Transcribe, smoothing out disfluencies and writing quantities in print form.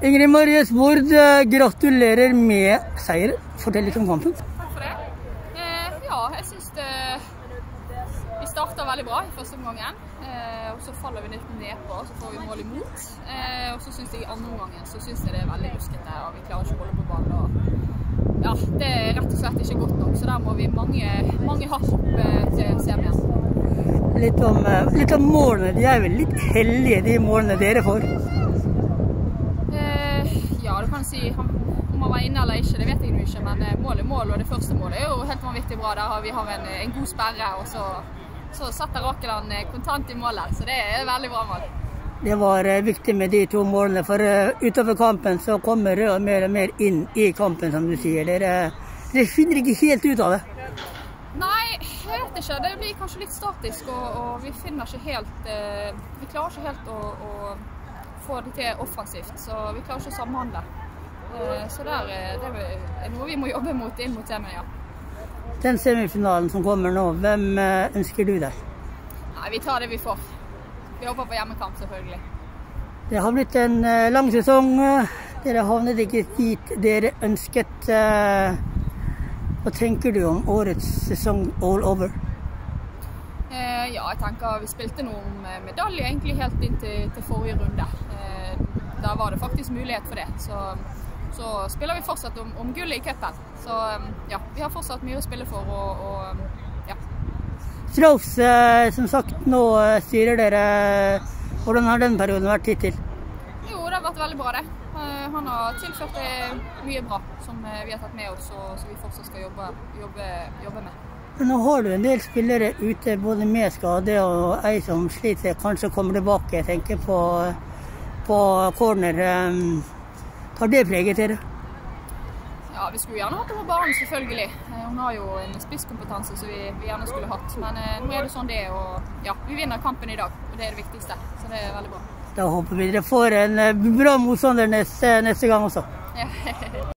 Ingrid Marie Svord, gratulerer med seier. Fortell litt om kampen. Takk for det. Ja, jeg synes vi startet veldig bra i første omgangen. Og så faller vi litt ned på, og så får vi mål imot. Og så synes jeg i andre omgangen så synes jeg det er veldig ruskete, og vi klarer ikke å holde på ballen. Og ja, det er rett og slett ikke godt nok, så der må vi mange hakk opp til semien. Litt om målene. De er vel litt heldige, de målene dere får? Ja, du kan si om han var inne eller ikke, det vet jeg ikke, men mål er mål, og det første målet er jo helt vanvittig bra. Der vi har en god sperre, og så setter Rakeland kontant i målet, så det er veldig bra mål. Det var viktig med de to målene, for utover kampen så kommer Røa mer og mer inn i kampen, som du sier. Dere finner ikke helt ut av det? Nei, jeg vet ikke. Det blir kanskje litt statisk, og vi finner ikke helt, vi klarer ikke helt å få det til offensivt, så vi klarer ikke å samhandle. Så det er noe vi må jobbe mot inn mot semien, ja. Den semifinalen som kommer nå, hvem ønsker du deg? Nei, vi tar det vi får. Vi håper på hjemmekamp, selvfølgelig. Det har blitt en lang sesong. Dere havnet ikke dit dere ønsket. Hva tenker du om årets sesong all over? Ja, jeg tenker vi spilte noe om medalje egentlig helt inn til forrige runde. Da var det faktisk mulighet for det. Så spiller vi fortsatt om gullet i cupen. Så ja, vi har fortsatt mye å spille for, og ja. Strauss, som sagt, nå styrer dere. Hvordan har den perioden vært hittil? Jo, det har vært veldig bra det. Han har tilført det mye bra som vi har tatt med oss, og som vi fortsatt skal jobbe med. Men nå har du en del spillere ute, både med skade og ei som sliter, kanskje kommer tilbake. Jeg tenker på corner. Har det preget dere? Ja, vi skulle gjerne hatt det på banen, selvfølgelig. Hun har jo en spisskompetanse som vi gjerne skulle hatt. Men nå er det sånn det, og ja, vi vinner kampen i dag, og det er det viktigste. Så det er veldig bra. Da håper vi dere får en bra motstander neste gang også. Ja.